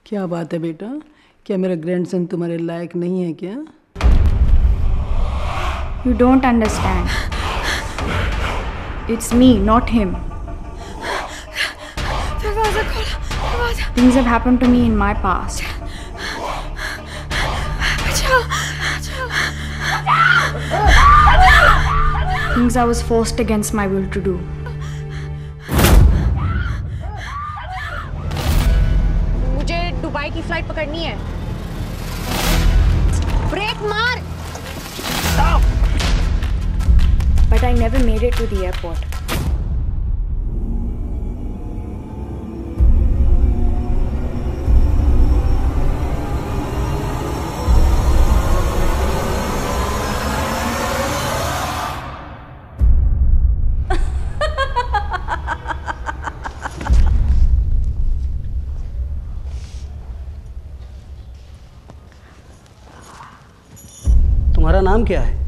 क्या बात है बेटा, क्या मेरा ग्रैंडसन तुम्हारे लायक नहीं है क्या? You don't understand. It's me, not him. दरवाजा खोलो। Things have happened to me in my past. बचाओ। Things I was forced against my will to do. मुझे दुबई की फ्लाइट पकड़नी है। ब्रेक मार। But I never made it to the airport. तुम्हारा नाम क्या है?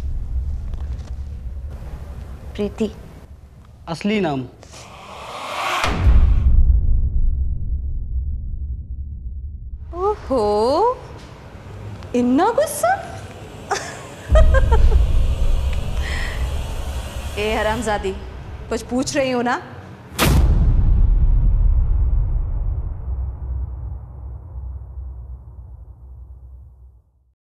प्रीति। असली नाम? ओहो, इन्ना गुस्सा? ए हरामजादी, कुछ पूछ रही हो ना?